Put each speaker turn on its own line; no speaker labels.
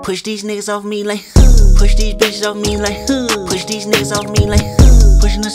Push these niggas off me like, push these bitches off me like, push these niggas off me like, pushing the